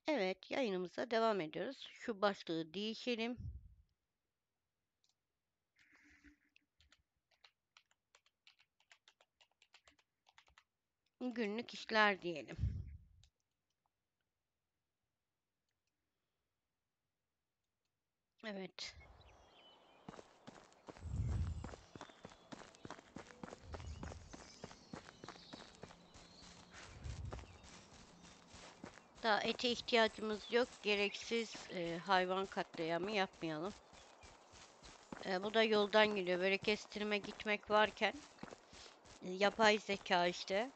Evet, yayınımıza devam ediyoruz. Şu başlığı değişelim. Günlük işler diyelim. Evet. Daha ete ihtiyacımız yok. Gereksiz hayvan katliamı yapmayalım. Bu da yoldan geliyor. Böyle kestirme gitmek varken yapay zeka işte.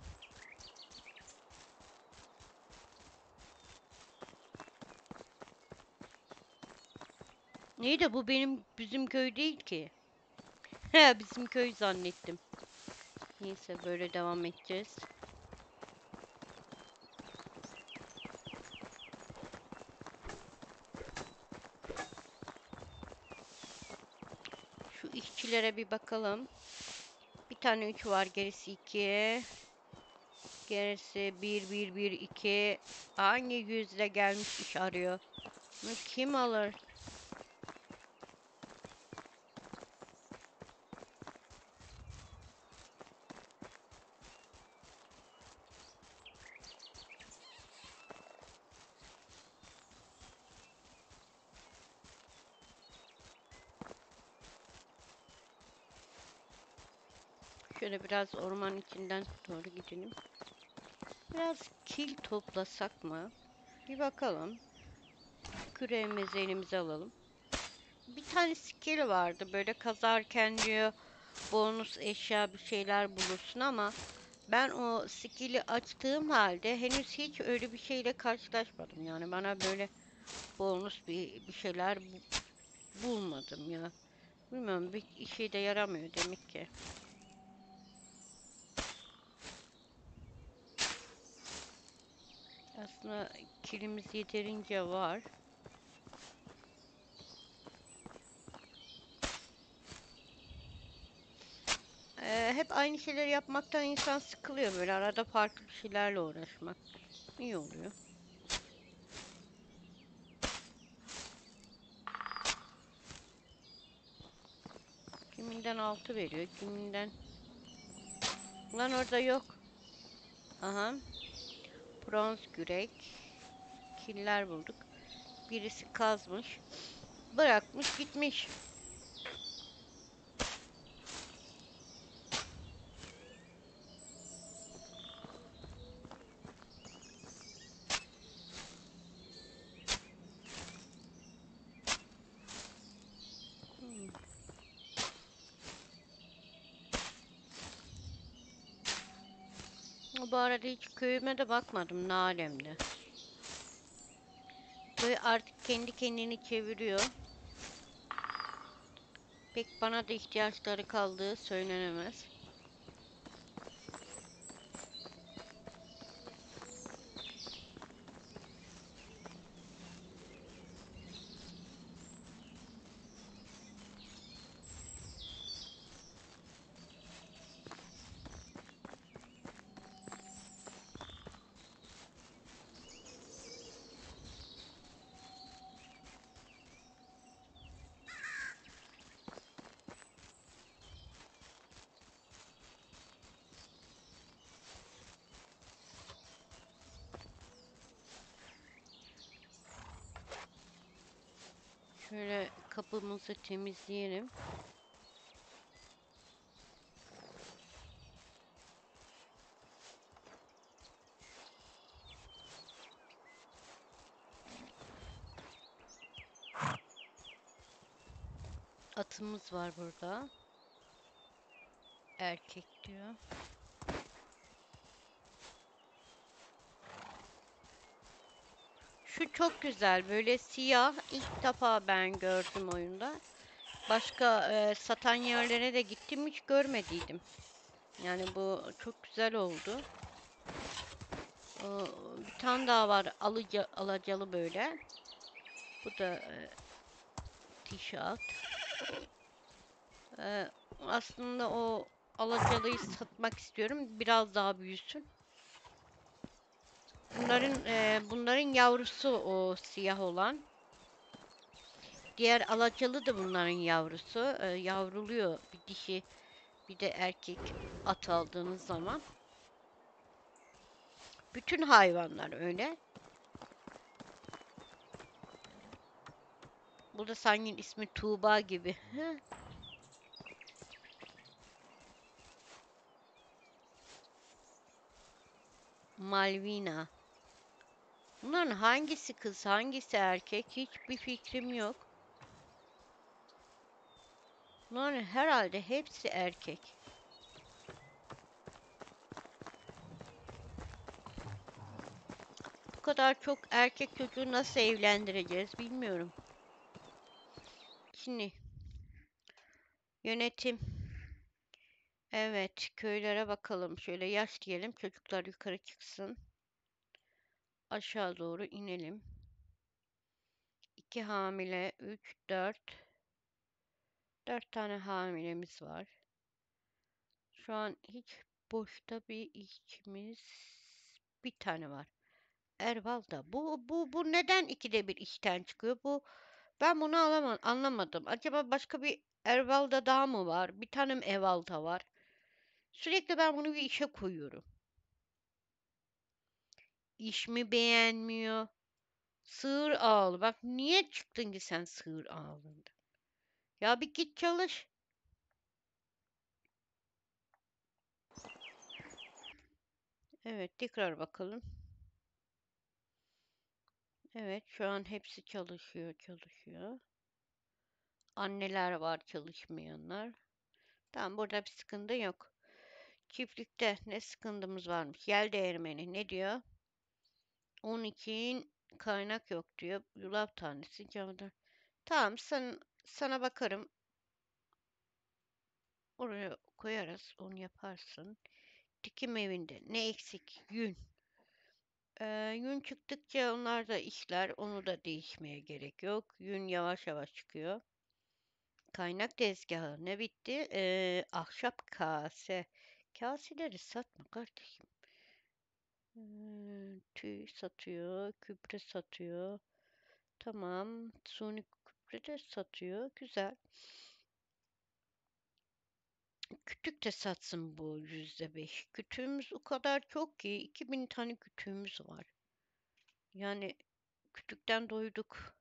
Neyi de bu bizim köy değil ki. He, bizim köy zannettim. Neyse böyle devam edeceğiz. Şu işçilere bir bakalım. Bir tane 3 var, gerisi 2. Gerisi bir 2. Hangi yüzle gelmiş iş arıyor? Bunu kim alır? Şöyle biraz orman içinden doğru gidelim. Biraz kil toplasak mı? Bir bakalım. Küreğimizi elimize alalım. Bir tane skill vardı. Böyle kazarken diyor bonus eşya bir şeyler bulursun ama ben o skill'i açtığım halde henüz hiç öyle bir şeyle karşılaşmadım. Yani bana böyle bonus bir şeyler bulmadım ya. Bilmiyorum, bir işe de yaramıyor demek ki. Aslında kilimiz yeterince var. Hep aynı şeyleri yapmaktan insan sıkılıyor, böyle arada farklı bir şeylerle uğraşmak iyi oluyor. Kiminden 6 veriyor, kiminden... Lan orada yok. Aha, bronz kürek. Killer bulduk. Birisi kazmış. Bırakmış gitmiş. Hmm. Bu arada hiç köyüme de bakmadım ne alemde. Köy artık kendi kendini çeviriyor. Pek bana da ihtiyaçları kaldığı söylenemez. Şöyle kapımızı temizleyelim. Atımız var burada. Erkek diyor. Şu çok güzel. Böyle siyah. İlk defa ben gördüm oyunda. Başka satan yerlere de gittim, hiç görmediydim. Yani bu çok güzel oldu. Bir tane daha var. Alacalı böyle. Bu da tişört. E, Aslında o alacalıyı satmak istiyorum. Biraz daha büyüsün. Bunların yavrusu o siyah olan. Diğer alacalı da bunların yavrusu. Yavruluyor bir dişi bir de erkek at aldığınız zaman. Bütün hayvanlar öyle. Bu da sanki ismi Tuğba gibi. Malvina. Bunların hangisi kız, hangisi erkek hiçbir fikrim yok. Bunların herhalde hepsi erkek. Bu kadar çok erkek çocuğu nasıl evlendireceğiz bilmiyorum. Şimdi yönetim. Evet, köylere bakalım. Şöyle yaş diyelim, çocuklar yukarı çıksın. Aşağı doğru inelim. 2 hamile, 3, 4. 4 tane hamilemiz var. Şu an hiç boşta bir işçimiz bir tane var. Erval'da. Bu neden ikide bir işten çıkıyor? Ben bunu anlamadım. Acaba başka bir Erval'da daha mı var? Bir tane mi Eval'da var? Sürekli ben bunu bir işe koyuyorum. İş mi beğenmiyor? Sığır ağlı. Bak niye çıktın ki sen sığır ağlında? Ya bir git çalış. Evet tekrar bakalım. Evet şu an hepsi çalışıyor. Anneler var çalışmayanlar. Tamam burada bir sıkıntı yok. Çiftlikte ne sıkıntımız varmış? Yel değirmeni ne diyor? 12'in kaynak yok diyor. Yulaf tanesi camdan. Tamam sana bakarım. Oraya koyarız. Onu yaparsın. Dikim evinde ne eksik? Yün. Yün çıktıkça onlar da işler. Onu da değişmeye gerek yok. Yün yavaş yavaş çıkıyor. Kaynak tezgahı ne bitti? Ahşap kase. Kaseleri satma kardeşim. Tüy satıyor, gübre satıyor. Tamam, suni gübre de satıyor. Güzel. Kütük de satsın bu %5. Kütüğümüz o kadar çok ki 2000 tane kütüğümüz var. Yani kütükten doyduk.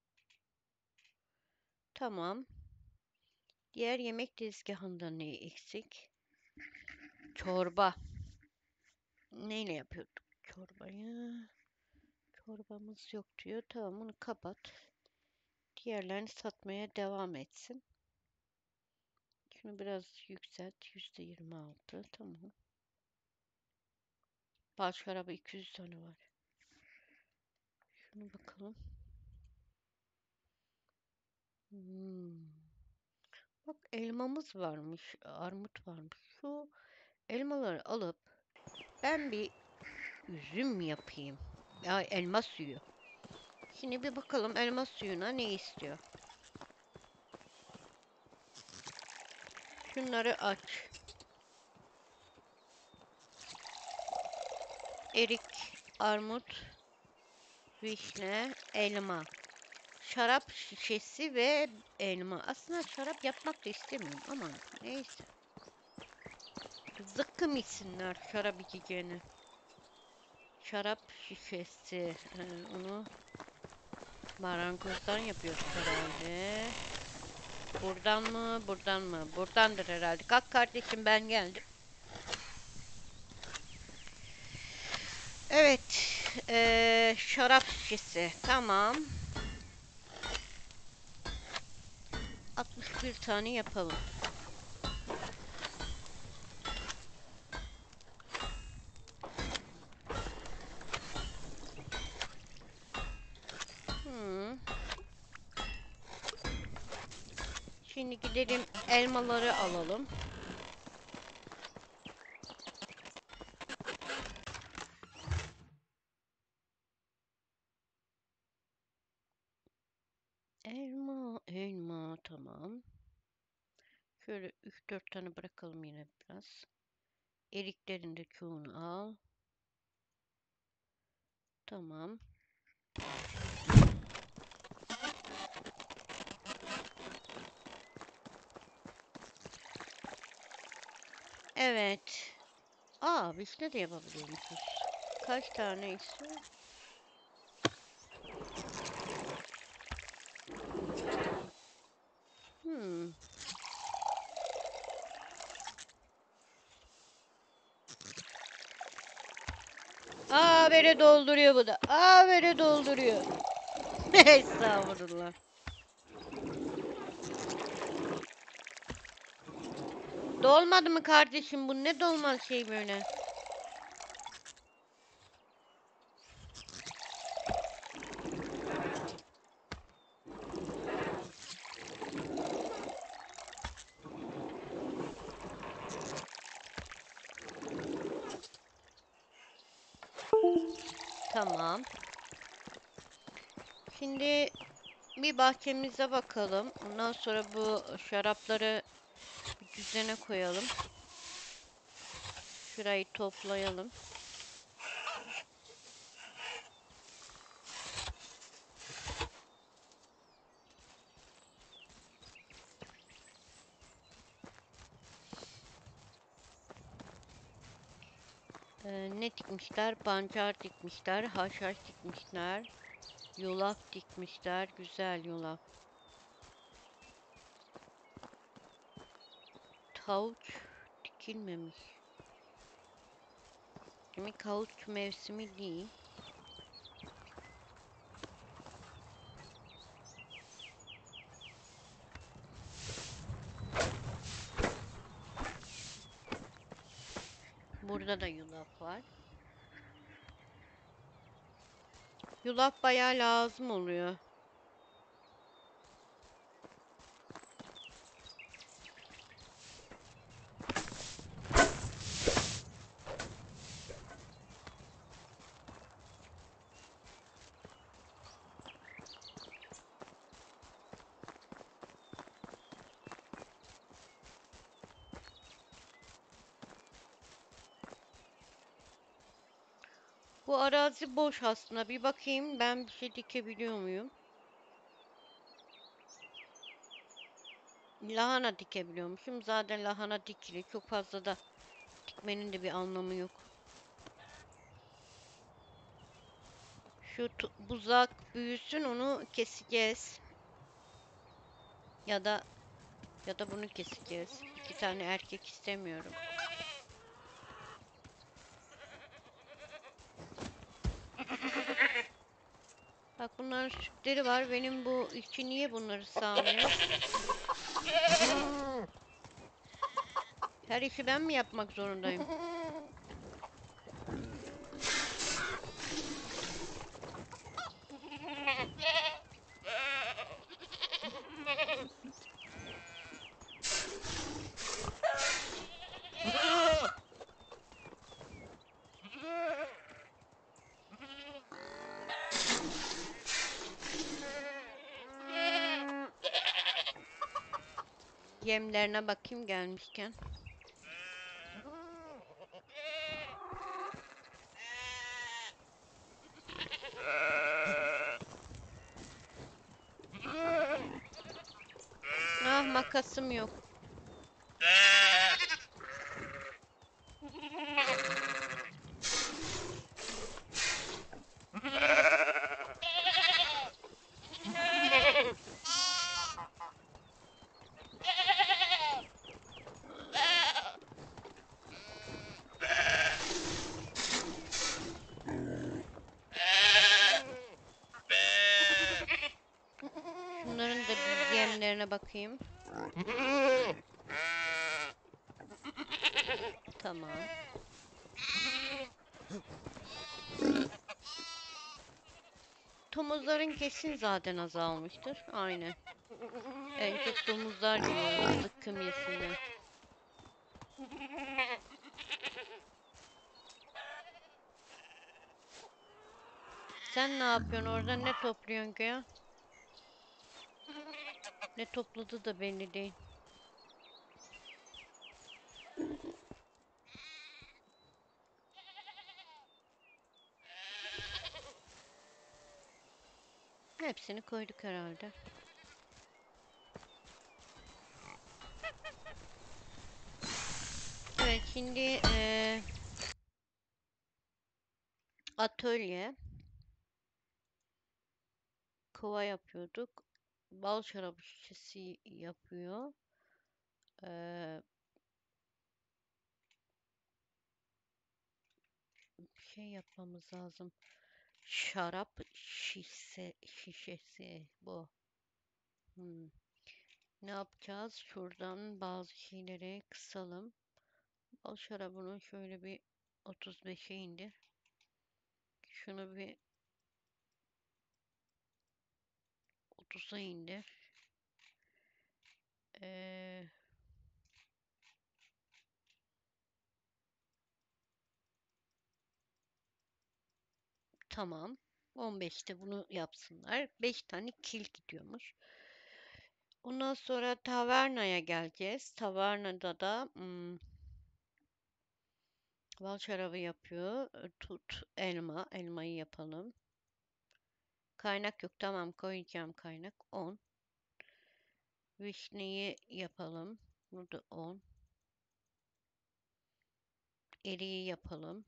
Tamam. Diğer yemek tezgahında ne eksik? Çorba. Neyle yapıyorduk çorbayı? Çorbamız yok diyor. Tamam onu kapat. Diğerlerini satmaya devam etsin. Şunu biraz yükselt. %26. Tamam. Bal şarabı 200 tane var. Şunu bakalım. Hmm. Bak elmamız varmış. Armut varmış. Şu elmaları alıp ben bir üzüm yapayım. Ya elma suyu. Şimdi bir bakalım elma suyuna ne istiyor. Şunları aç. Erik, armut, vişne, elma. Şarap şişesi ve elma. Aslında şarap yapmak da istemiyorum ama neyse. Zıkkım içsinler şarap içeceğini. Şarap şişesi. Onu marangozdan yapıyoruz herhalde. Buradan mı? Buradan mı? Buradandır herhalde. Kalk kardeşim ben geldim. Evet. Şarap şişesi. Tamam. 61 tane yapalım. Hmm. Şimdi gidelim elmaları alalım. Elma, elma tamam. Şöyle 3-4 tane bırakalım yine biraz. Eriklerin de çoğunu al. Tamam. Evet. Aa, vişne de yapabiliyormuşuz. Kaç tane istiyor? Hmm. Aa, beni dolduruyor bu da. Aa, beni dolduruyor. Estağfurullah. Dolmadı mı kardeşim? Bu ne dolmaz şey böyle? Tamam. Şimdi bir bahçemize bakalım. Ondan sonra bu şarapları bir düzene koyalım. Şurayı toplayalım. Ne dikmişler? Pancar dikmişler, haşhaş dikmişler, yulaf dikmişler. Güzel yulaf. Havuç dikilmemiş. Demek havuç mevsimi değil. Burada da yulaf var. Yulaf bayağı lazım oluyor. Bu arazi boş aslında. Bir bakayım ben bir şey dikebiliyor muyum? Lahana dikebiliyormuşum. Zaten lahana dikili. Çok fazla da dikmenin de bir anlamı yok. Şu buzak büyüsün, onu keseceğiz. Ya da bunu keseceğiz. İki tane erkek istemiyorum. Bak, bunların sütleri var. Benim bu işçi niye bunları sağmıyor? Her işi ben mi yapmak zorundayım? Yemlerine bakayım gelmişken. Ah, makasım yok. Şunların da bir yemlerine bakayım. Tamam. Domuzların kesin zaten azalmıştır. Aynen. En çok domuzlar yiyor. Zıkkım yesinler. Sen ne yapıyorsun orada? Ne topluyorsun ki ya? Ne topladı da belli değil. Hepsini koyduk herhalde. Evet, şimdi atölye kova yapıyorduk. Bal şarabı şişesi yapıyor. Eee, bir şey yapmamız lazım. Şarap şişesi bu. Hmm. Ne yapacağız? Şuradan bazı şeyleri kısalım. Bal şarabını şöyle bir 35'e indir. Şunu bir 30'a indir. Eee, tamam. 15'te bunu yapsınlar. 5 tane kil gidiyormuş. Ondan sonra tavernaya geleceğiz. Tavernada da bal şarabı yapıyor. Tut elma. Elmayı yapalım. Kaynak yok. Tamam, koyacağım kaynak. 10. Vişneyi yapalım. Burada 10. Eriği yapalım.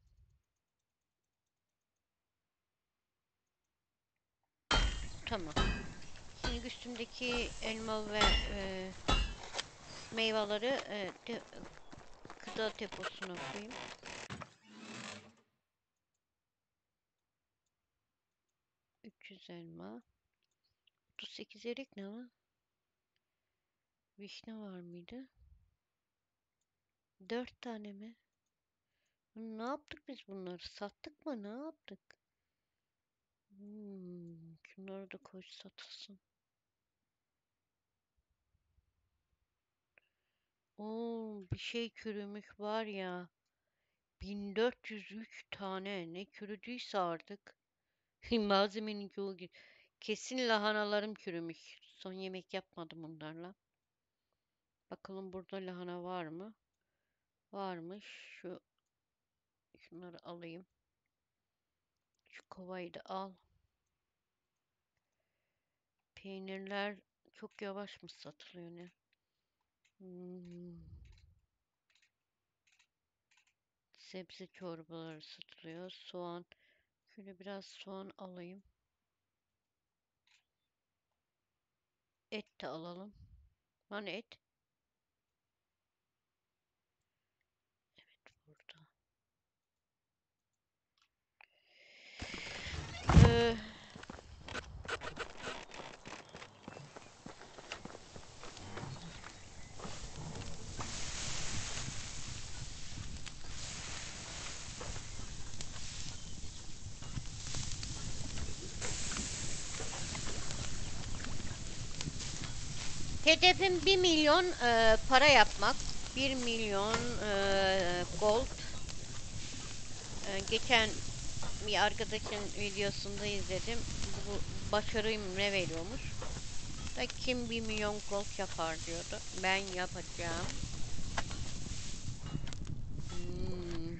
Tamam. Şimdi üstümdeki elma ve meyveleri gıda deposuna koyayım. 300 elma. 38 erik ne var? Vişne var mıydı? 4 tane mi? Ne yaptık biz bunları? Sattık mı? Ne yaptık? Şunları da koy satılsın. Oo, bir şey çürümüş var ya. 1403 tane. Ne çürüdüyse artık. Malzemenin çoğu kesin lahanalarım çürümüş. Son yemek yapmadım bunlarla. Bakalım burada lahana var mı? Varmış. Şunları alayım. Şu kovayı da al. Peynirler çok yavaş mı satılıyor ne? Hmm. Sebze çorbaları satılıyor. Soğan. Şöyle biraz soğan alayım. Et de alalım. Hani et? Burada. Ee, hedefim 1 milyon para yapmak. 1 milyon gold. Geçen bir arkadaşın videosunda izledim. Bu başarıyı ne veriyormuş? Da kim 1 milyon gold yapar diyordu. Ben yapacağım. Hmm.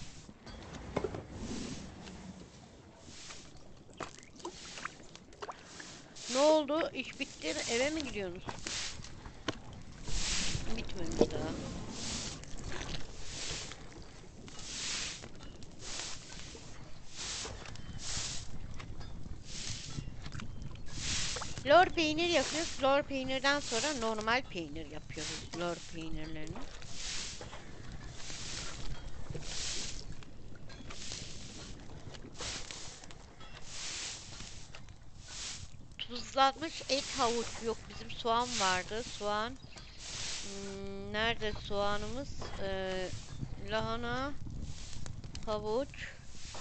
Ne oldu? İş bitti. Eve mi gidiyorsunuz? Bitmemiş daha. Lor peynir yapıyoruz. Lor peynirden sonra normal peynir yapıyoruz. Lor peynirlerini. Tuzlanmış et havuç yok. Bizim soğan vardı. Soğan. Nerede soğanımız? Lahana, havuç,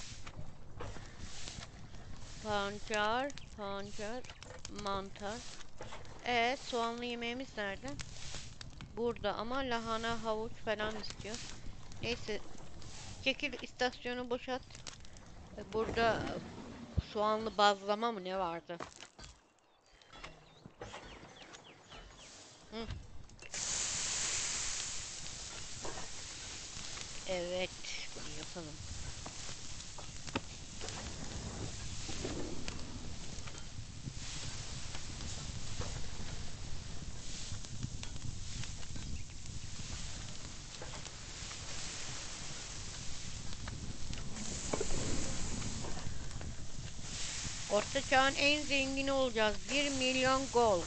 pancar, mantar. Soğanlı yemeğimiz nerede? Burada ama lahana, havuç falan istiyor. Neyse, çekil istasyonu boşalt. Burada soğanlı bazlama mı ne vardı? Hı, evet, bunu yapalım. Orta çağın en zengini olacağız. 1 milyon gold.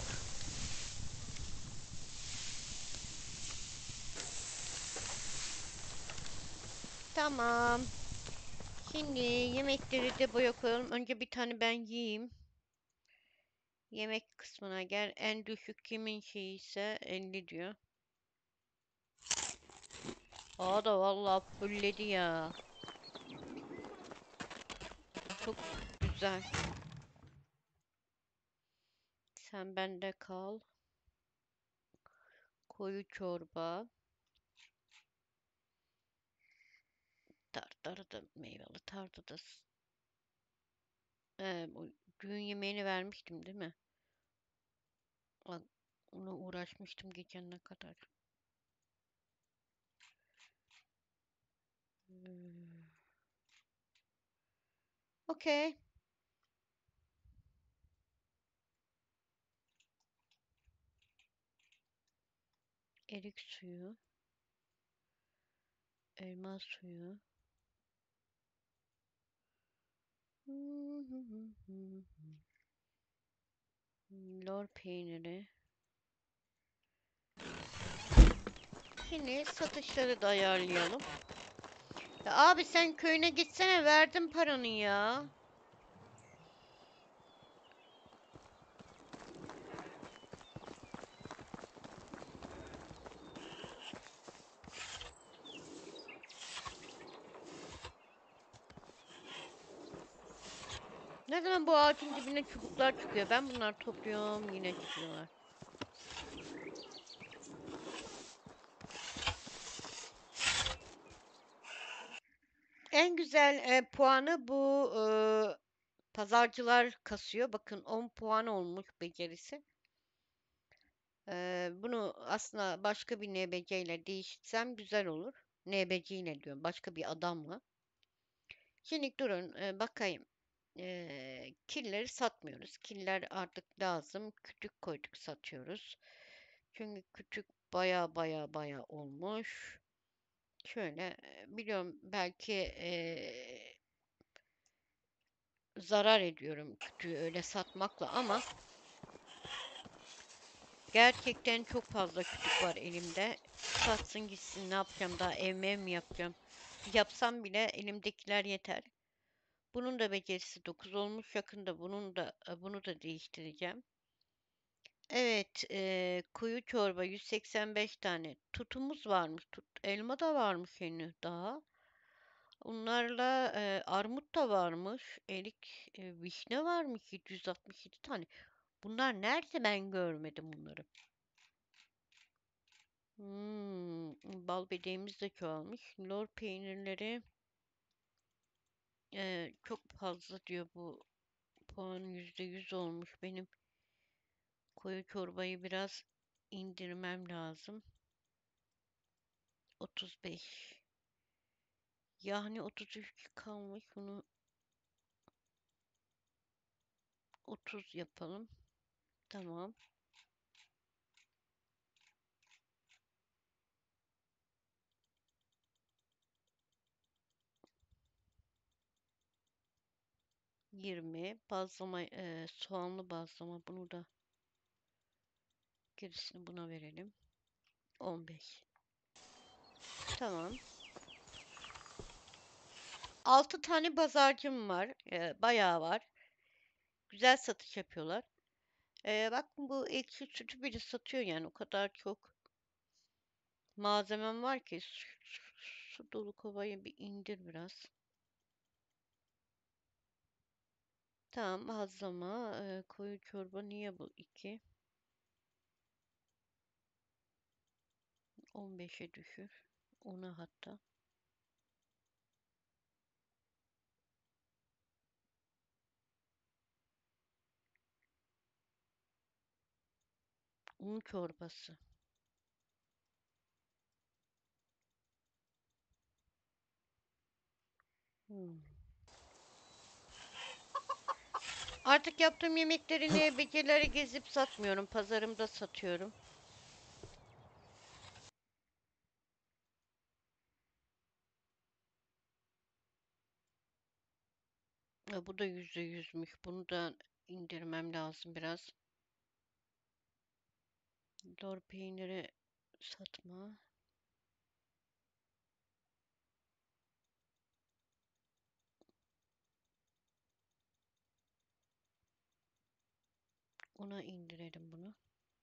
Tamam. Şimdi yemekleri de boya koyalım. Önce bir tane ben yiyeyim. Yemek kısmına gel. En düşük kimin şeyi ise 50 diyor. Aa da vallahi fulledi ya. Çok güzel. Sen bende kal. Koyu çorba. Tartarı da meyveli tartı da. Bu düğün yemeğini vermiştim değil mi? Bak, ona uğraşmıştım geçen ne kadar. Hmm. Okey. Erik suyu. Elma suyu. Lor peyniri. Şimdi satışları da ayarlayalım. Ya abi sen köyüne gitsene, verdim paranı ya. Ne zaman bu ağacın dibine çubuklar çıkıyor? Ben bunları topluyorum, yine çıkıyorlar. En güzel puanı bu pazarcılar kasıyor. Bakın 10 puan olmuş becerisi. Bunu aslında başka bir NBC ile değiştirsem güzel olur. NBC ile diyorum, başka bir adamla. Şimdi durun bakayım. Killeri satmıyoruz. Killer artık lazım. Kütük koyduk, satıyoruz. Çünkü kütük baya baya baya olmuş. Şöyle biliyorum belki zarar ediyorum kütüğü öyle satmakla ama gerçekten çok fazla kütük var elimde. Satsın gitsin, ne yapacağım, daha ev mi yapacağım? Yapsam bile elimdekiler yeter. Bunun da becerisi 9 olmuş. Yakında bunu da değiştireceğim. Evet, kuyu çorba 185 tane. Tutumuz varmış. Elma da varmış henüz daha. Onlarla armut da varmış. Erik, vişne varmış 767 tane. Bunlar nerede, ben görmedim bunları. Bal bedeğimiz de çoğalmış. Lor peynirleri çok fazla diyor bu. Puan %100 olmuş. Benim koyu çorbayı biraz indirmem lazım. 35. Yani 33 kalmış. Bunu 30 yapalım. Tamam. Yirmi. Bazlama, soğanlı bazlama. Bunu da gerisini buna verelim. 15. Tamam. 6 tane pazarcım var. Bayağı var. Güzel satış yapıyorlar. Bak bu ekşi sütü biri satıyor, yani o kadar çok malzemem var ki su dolu kovayı bir indir biraz. Tamam, bazlama, koyu çorba niye bu 2? 15'e düşür. Ona hatta. Un çorbası. Hmm. Artık yaptığım yemeklerini, beceleri gezip satmıyorum. Pazarımda satıyorum. Bu da %100'müş. Bunu da indirmem lazım biraz. Lor peyniri satma. Ona indirelim bunu.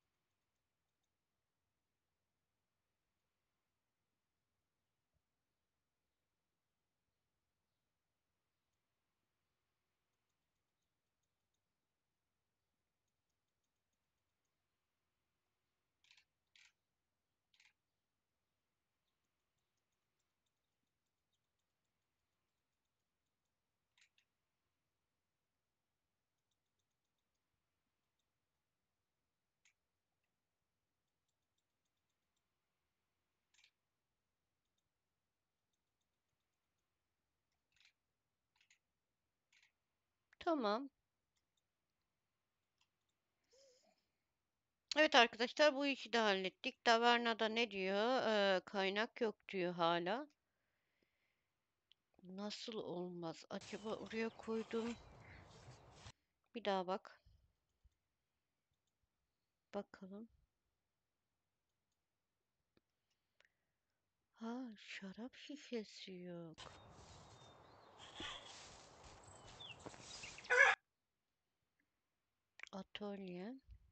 Tamam. Evet arkadaşlar, bu işi de hallettik. Tavernada ne diyor? Kaynak yok diyor hala. Nasıl olmaz? Acaba oraya koydum. Bir daha bak. Bakalım. Ha, şarap şişesi yok. Atölye.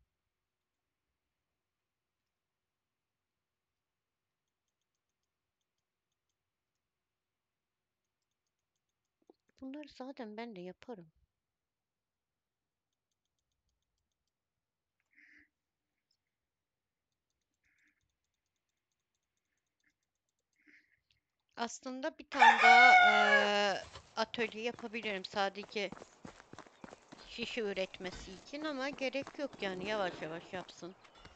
Bunları zaten ben de yaparım. Aslında bir tane daha atölye yapabilirim sadece şişe üretmesi için, ama gerek yok yani, yavaş yavaş yapsın.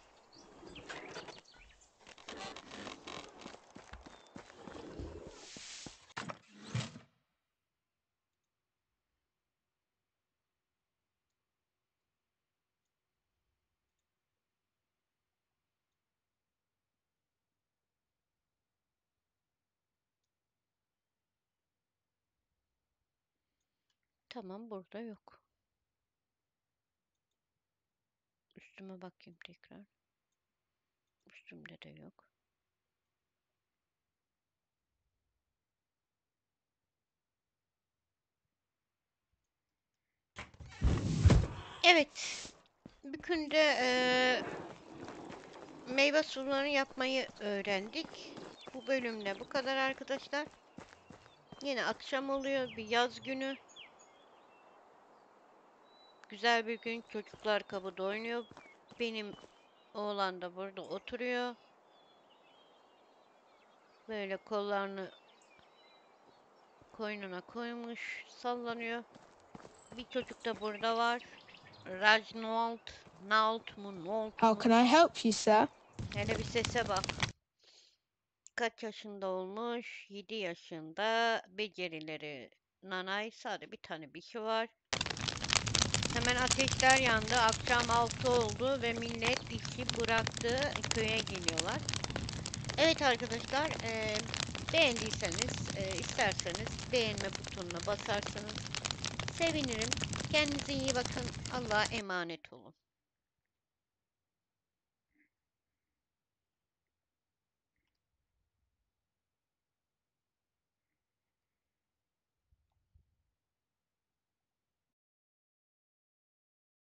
Tamam, burada yok. Üstüme bakayım tekrar. Üstümde de yok. Evet. Bir günde meyve sularını yapmayı öğrendik. Bu bölümde bu kadar arkadaşlar. Yine akşam oluyor. Bir yaz günü. Güzel bir gün. Çocuklar kapıda oynuyor. Benim oğlan da burada oturuyor. Böyle kollarını koynuna koymuş. Sallanıyor. Bir çocuk da burada var. Rajnold. Nault mu? Nolt How mu? can I help you, sir? Hele bir sese bak. Kaç yaşında olmuş? 7 yaşında. Becerileri nanay. Sadece bir tane bir şey var. Hemen ateşler yandı. Akşam 6 oldu ve millet işi bıraktı. Köye geliyorlar. Evet arkadaşlar, beğendiyseniz, isterseniz beğenme butonuna basarsanız sevinirim. Kendinize iyi bakın. Allah'a emanet olun.